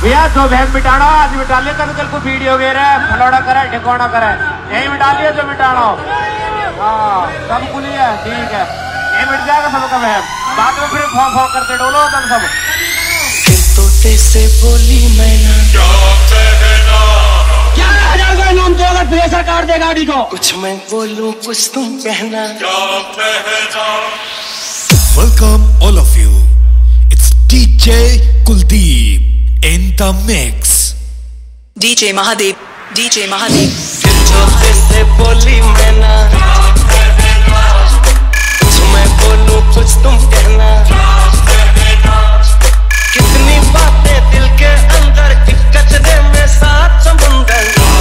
भैया जो बहन मिटाना आज मिटा लिया, कल को वीडियो गे रहा है फलौड़ा करे ठिकाना करे, यही मिटा लिया जो मिटाना हो। हाँ सब कुल है, ठीक है, ये मिट जाएगा सबका बहन, बाद में फिर फॉ फॉ करते डोलो तुम सब। तोते से बोली मैना क्या जाएगा नाम तो अगर प्रेशर काट दे गाड़ी को। कुछ मैं बोलूं कुछ तुम कहना। Welcome all of you. It's DJ Kuldeep in the mix. DJ Mahadev, DJ Mahadev. तोते से बोली मैना, कुछ मैं बोलूं कुछ तुम कहना। कितनी बातें दिल के अंदर, एक कचरे में सात समुंदर।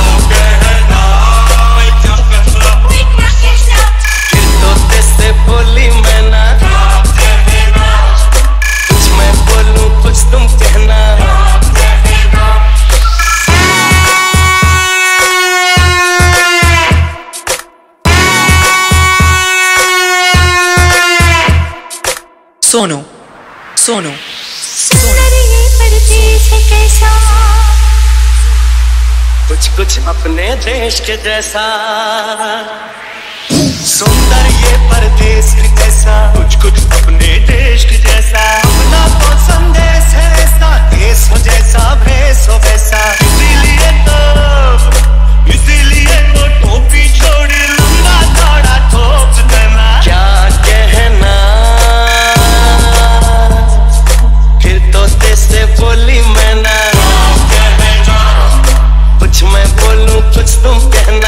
तोते से बोली मैना, कुछ मैं बोलूं कुछ तुम कहना। सोनू सोनू कुछ कुछ अपने देश के जैसा, सुंदर ये परदेश के जैसा। कुछ कुछ अपने देश के जैसा, अपना तो संदेश है ऐसा, देश हो जैसा भेष हो वैसा। इसीलिए तो टोपी छोड़ी लंबा दौड़ा ठोक देना। क्या कहना फिर तोते से बोली मैना, कुछ मैं बोलूं कुछ तुम कहना।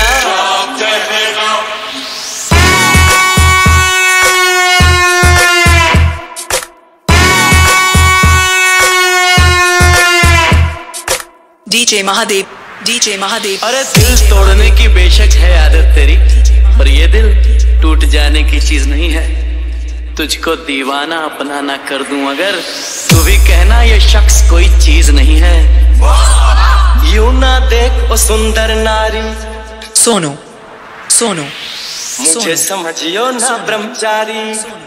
DJ Mahadev, DJ Mahadev. अरे दिल तोड़ने की बेशक है आदत तेरी, पर ये दिल टूट जाने की चीज नहीं है। तुझको दीवाना अपना ना कर दूं अगर, तू भी कहना ये शख्स कोई चीज नहीं है। यूं ना देख ओ सुंदर नारी, सोनू सोनू मुझे समझियो ना ब्रह्मचारी।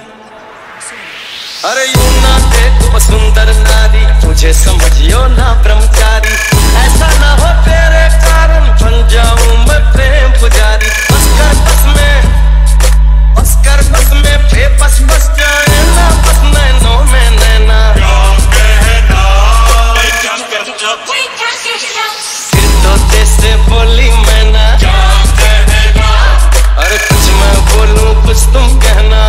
अरे यूं ना देख ओ सुंदर नारी, मुझे समझियो ना ब्रह्मचारी। ऐसा ना हो तेरे कारण बन जाऊं मैं प्रेम पुजारी। बस में बेबस बस जाए ना, बस नैनों में नैना। फिर तोते से बोली मैना, अरे कुछ मैं बोलूं कुछ तुम कहना।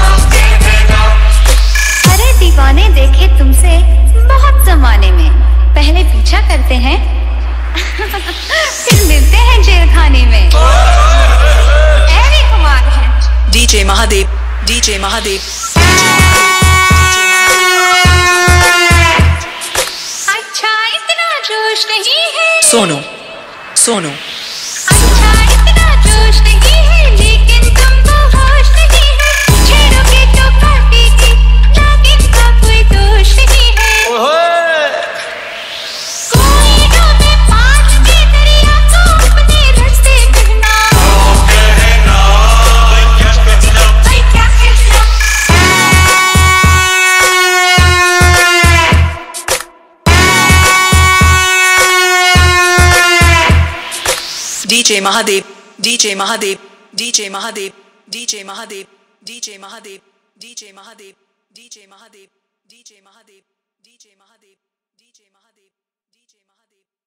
अरे दीवाने देखे तुमसे बहुत जमाने में, पहले पीछा करते हैं फिर मिलते हैं जेल खाने में। ऐवी कुमार है DJ Mahadev, DJ Mahadev. अच्छा इतना जोश नहीं है सोनू सोनू अच्छा इतना जोश नहीं है, लेकिन तुमको होश नहीं है। छेड़ोगे तो काटेगी, लेकिन का कोई दोष नहीं है। कोई डूबे पास के दरिया को अपने रास्ते कहना। DJ Mahadev, DJ Mahadev, DJ Mahadev, DJ Mahadev, DJ Mahadev, DJ Mahadev, DJ Mahadev, DJ Mahadev, DJ Mahadev, DJ Mahadev, DJ Mahadev.